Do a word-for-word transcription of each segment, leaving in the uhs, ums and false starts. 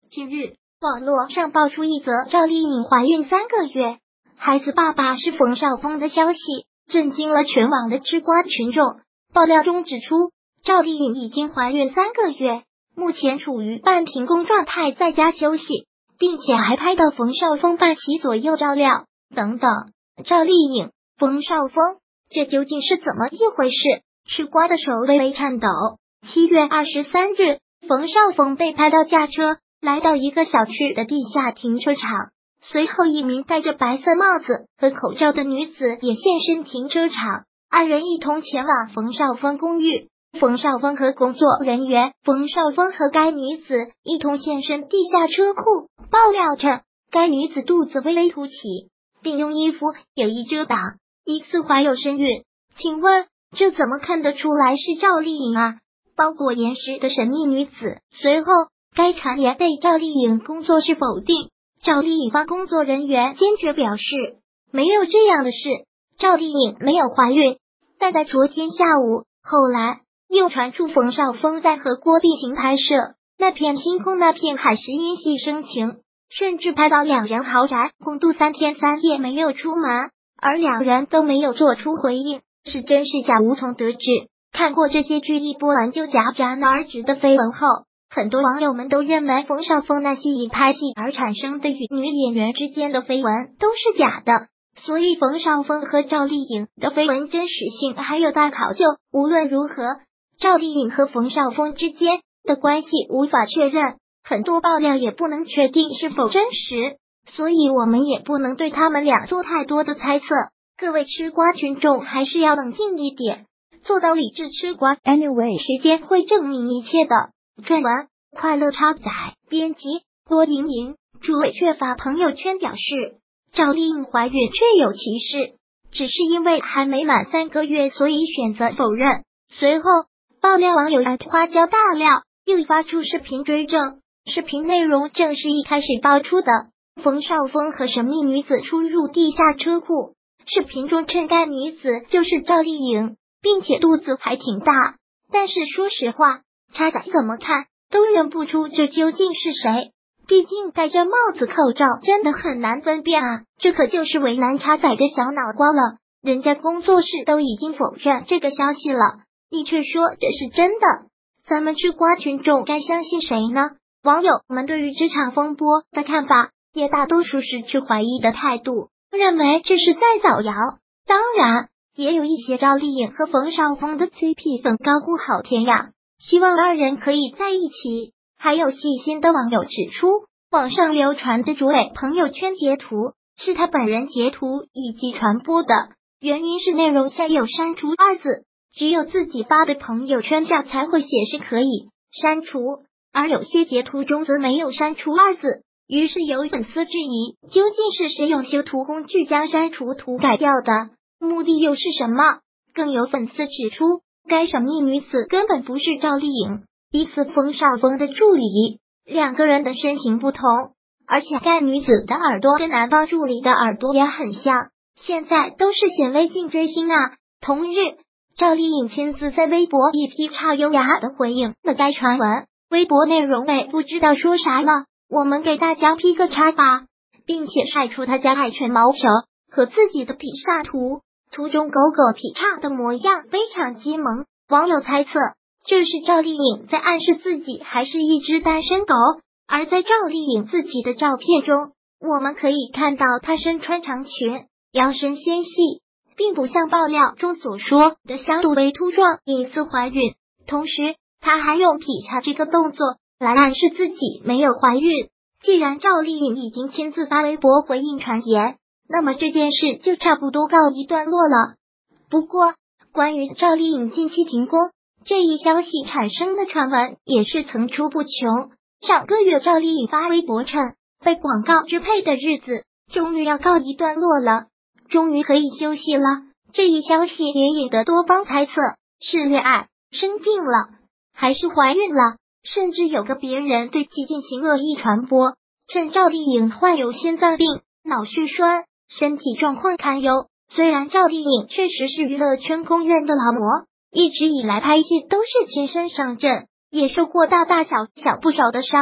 近日，网络上爆出一则赵丽颖怀孕三个月，孩子爸爸是冯绍峰的消息，震惊了全网的吃瓜群众。爆料中指出，赵丽颖已经怀孕三个月，目前处于半停工状态，在家休息，并且还拍到冯绍峰半旗左右照料等等。赵丽颖、冯绍峰，这究竟是怎么一回事？吃瓜的手微微颤抖。七月二十三日，冯绍峰被拍到驾车来到一个小区的地下停车场，随后一名戴着白色帽子和口罩的女子也现身停车场，二人一同前往冯绍峰公寓。冯绍峰和工作人员，冯绍峰和该女子一同现身地下车库。爆料称，该女子肚子微微凸起，并用衣服有意遮挡，疑似怀有身孕。请问，这怎么看得出来是赵丽颖啊？包裹严实的神秘女子。随后，该传言被赵丽颖工作室否定。赵丽颖方工作人员坚决表示，没有这样的事，赵丽颖没有怀孕。但在昨天下午，后来又传出冯绍峰在和郭碧婷拍摄那片星空那片海时因戏生情，甚至拍到两人豪宅共度三天三夜没有出门，而两人都没有做出回应，是真是假无从得知。看过这些剧一波完就戛然而止的绯闻后，很多网友们都认为冯绍峰那些因拍戏而产生的与女演员之间的绯闻都是假的，所以冯绍峰和赵丽颖的绯闻真实性还有待考究。无论如何，赵丽颖和冯绍峰之间的关系无法确认，很多爆料也不能确定是否真实，所以我们也不能对他们俩做太多的猜测。各位吃瓜群众还是要冷静一点，做到理智吃瓜。 Anyway， 时间会证明一切的。撰文快乐插载，编辑多莹莹。朱伟却发朋友圈表示，赵丽颖怀孕确有其事，只是因为还没满三个月，所以选择否认。随后爆料网友花椒大料又发出视频追证，视频内容正是一开始爆出的冯绍峰和神秘女子出入地下车库。视频中称该女子就是赵丽颖，并且肚子还挺大，但是说实话，插仔怎么看都认不出这究竟是谁，毕竟戴着帽子口罩真的很难分辨啊，这可就是为难插仔的小脑瓜了。人家工作室都已经否认这个消息了，你却说这是真的，咱们吃瓜群众该相信谁呢？网友们对于这场风波的看法也大多数是持怀疑的态度，认为这是在造谣。当然也有一些赵丽颖和冯绍峰的 C P 粉高呼好甜呀，希望二人可以在一起。还有细心的网友指出，网上流传的朱伟朋友圈截图是他本人截图以及传播的，原因是内容下有删除二字，只有自己发的朋友圈下才会显示可以删除，而有些截图中则没有删除二字。于是有粉丝质疑，究竟是谁用修图工具将删除图改掉的，目的又是什么？更有粉丝指出，该神秘女子根本不是赵丽颖，疑似冯绍峰的助理，两个人的身形不同，而且该女子的耳朵跟男方助理的耳朵也很像，现在都是显微镜追星啊。同日，赵丽颖亲自在微博一劈叉优雅的回应了该传闻，微博内容为不知道说啥了，我们给大家劈个叉吧，并且晒出他家爱犬毛球和自己的劈叉图，图中狗狗劈叉的模样非常激萌，网友猜测这是赵丽颖在暗示自己还是一只单身狗。而在赵丽颖自己的照片中，我们可以看到她身穿长裙，腰身纤细，并不像爆料中所说的相对为凸状，疑似怀孕。同时她还用劈叉这个动作来暗示自己没有怀孕。既然赵丽颖已经亲自发微博回应传言，那么这件事就差不多告一段落了。不过关于赵丽颖近期停工这一消息产生的传闻也是层出不穷。上个月赵丽颖发微博称，被广告支配的日子终于要告一段落了，终于可以休息了。这一消息也引得多方猜测，是恋爱、生病了，还是怀孕了，甚至有个别人对其进行恶意传播，称赵丽颖患有心脏病、脑血栓，身体状况堪忧。虽然赵丽颖确实是娱乐圈公认的劳模，一直以来拍戏都是亲身上阵，也受过大大小小不少的伤，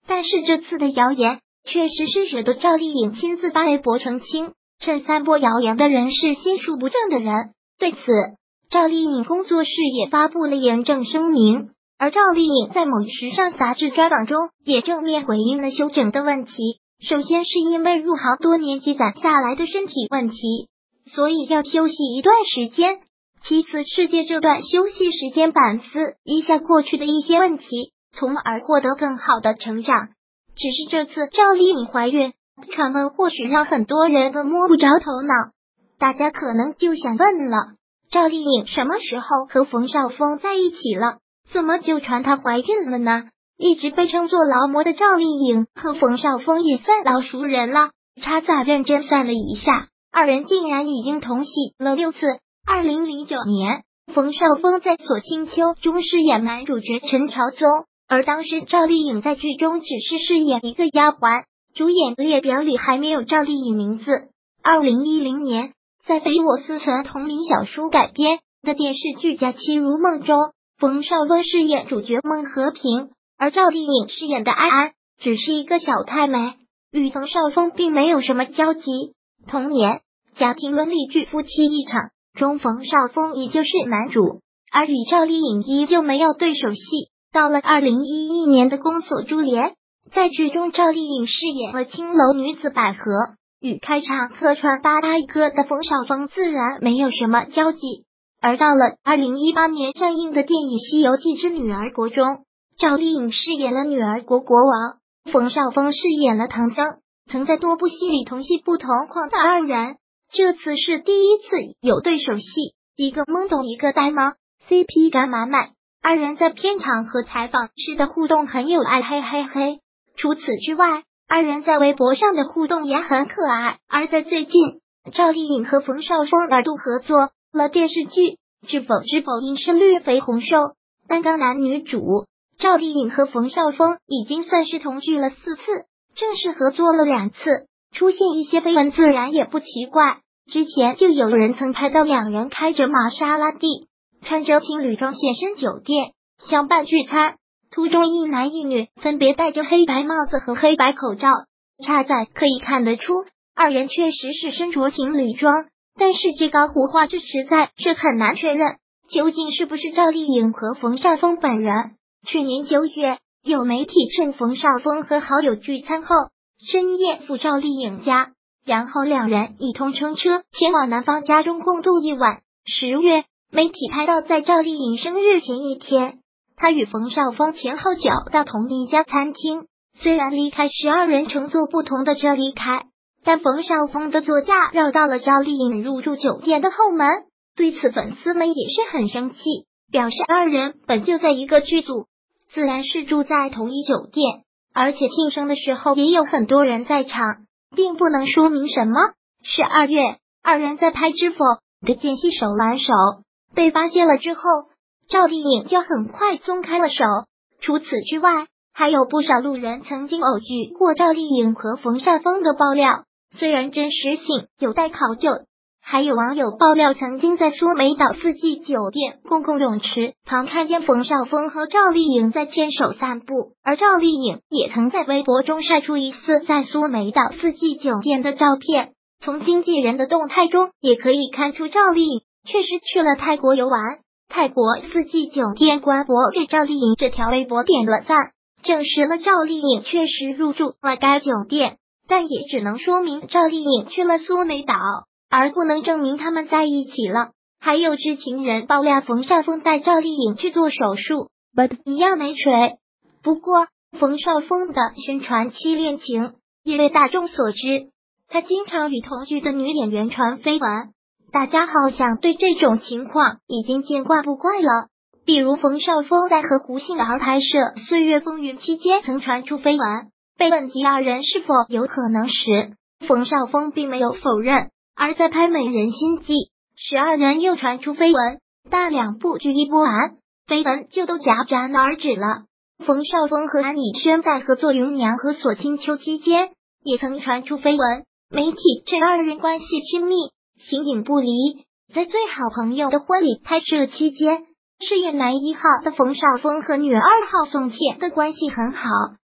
但是这次的谣言确实是惹得赵丽颖亲自发微博澄清，称散播谣言的人是心术不正的人。对此，赵丽颖工作室也发布了严正声明，而赵丽颖在某时尚杂志专访中也正面回应了休整的问题。首先是因为入行多年积攒下来的身体问题，所以要休息一段时间。其次是借这段休息时间反思一下过去的一些问题，从而获得更好的成长。只是这次赵丽颖怀孕传闻或许让很多人都摸不着头脑，大家可能就想问了，赵丽颖什么时候和冯绍峰在一起了？怎么就传她怀孕了呢？一直被称作劳模的赵丽颖和冯绍峰也算老熟人了，叉仔认真算了一下，二人竟然已经同戏了六次。二零零九年，冯绍峰在《左青秋》中饰演男主角陈朝宗，而当时赵丽颖在剧中只是饰演一个丫鬟，主演列表里还没有赵丽颖名字。二零一零年，在非我思存同名小说改编的电视剧《假期如梦》中，冯绍峰饰演主角孟和平，而赵丽颖饰演的安安只是一个小太妹，与冯绍峰并没有什么交集。同年，家庭伦理剧《夫妻一场》中，冯绍峰依旧是男主，而与赵丽颖依旧没有对手戏。到了二零一一年的《宫锁珠帘》，在剧中赵丽颖饰演了青楼女子百合，与开场客串八大哥的冯绍峰自然没有什么交集。而到了二零一八年上映的电影《西游记之女儿国》中，赵丽颖饰演了女儿国国王，冯绍峰饰演了唐僧，曾在多部戏里同戏不同框的二人，这次是第一次有对手戏，一个懵懂一个呆萌 ，C P 感满满。二人在片场和采访时的互动很有爱，嘿嘿嘿。除此之外，二人在微博上的互动也很可爱。而在最近，赵丽颖和冯绍峰二度合作了电视剧《知否知否应是绿肥红瘦》，担纲男女主。赵丽颖和冯绍峰已经算是同剧了四次，正式合作了两次，出现一些绯闻自然也不奇怪。之前就有人曾拍到两人开着玛莎拉蒂，穿着情侣装现身酒店相伴聚餐，途中一男一女分别戴着黑白帽子和黑白口罩。插在可以看得出，二人确实是身着情侣装，但是这高胡话这实在是很难确认，究竟是不是赵丽颖和冯绍峰本人。去年九月，有媒体趁冯绍峰和好友聚餐后，深夜赴赵丽颖家，然后两人一同乘车前往男方家中共度一晚。十月，媒体拍到在赵丽颖生日前一天，他与冯绍峰前后脚到同一家餐厅。虽然离开时二人乘坐不同的车离开，但冯绍峰的座驾绕到了赵丽颖入住酒店的后门。对此，粉丝们也是很生气，表示二人本就在一个剧组，自然是住在同一酒店，而且庆生的时候也有很多人在场，并不能说明什么。十二月，二人在拍《知否》的间隙手挽手被发现了之后，赵丽颖就很快松开了手。除此之外，还有不少路人曾经偶遇过赵丽颖和冯绍峰的爆料，虽然真实性有待考究。还有网友爆料，曾经在苏梅岛四季酒店公共泳池旁看见冯绍峰和赵丽颖在牵手散步，而赵丽颖也曾在微博中晒出疑似在苏梅岛四季酒店的照片。从经纪人的动态中也可以看出，赵丽颖确实去了泰国游玩。泰国四季酒店官博给赵丽颖这条微博点了赞，证实了赵丽颖确实入住了该酒店，但也只能说明赵丽颖去了苏梅岛，而不能证明他们在一起了。还有知情人爆料冯绍峰带赵丽颖去做手术 ，but 一样没锤。不过冯绍峰的宣传期恋情也被大众所知，他经常与同剧的女演员传绯闻，大家好像对这种情况已经见怪不怪了。比如冯绍峰在和胡杏儿拍摄《岁月风云》期间曾传出绯闻，被问及二人是否有可能时，冯绍峰并没有否认。而在拍《美人心计》时，二人又传出绯闻，但两部剧一播完，绯闻就都戛然而止了。冯绍峰和安以轩在合作《芸娘》和《锁清秋》期间，也曾传出绯闻，媒体称二人关系亲密，形影不离。在最好朋友的婚礼拍摄期间，饰演男一号的冯绍峰和女二号宋茜的关系很好，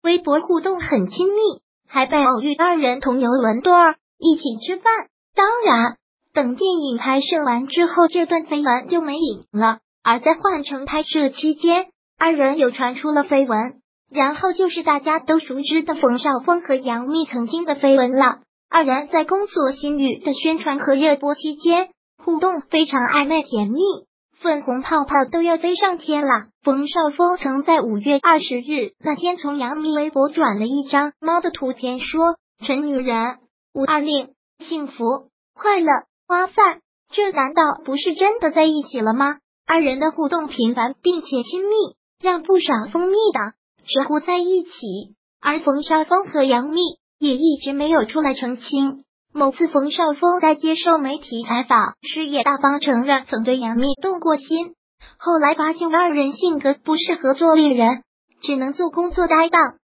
微博互动很亲密，还被偶遇二人同游伦敦儿，一起吃饭。当然，等电影拍摄完之后，这段绯闻就没影了。而在换乘拍摄期间，二人又传出了绯闻，然后就是大家都熟知的冯绍峰和杨幂曾经的绯闻了。二人在工作新语的宣传和热播期间，互动非常暧昧甜蜜，粉红泡泡都要飞上天了。冯绍峰曾在五月二十日那天从杨幂微博转了一张猫的图片，说：“纯女人五二零，幸福快乐。”哇塞，这难道不是真的在一起了吗？二人的互动频繁并且亲密，让不少蜂蜜党直呼在一起。而冯绍峰和杨幂也一直没有出来澄清。某次冯绍峰在接受媒体采访时也大方承认曾对杨幂动过心，后来发现二人性格不适合做恋人，只能做工作搭档。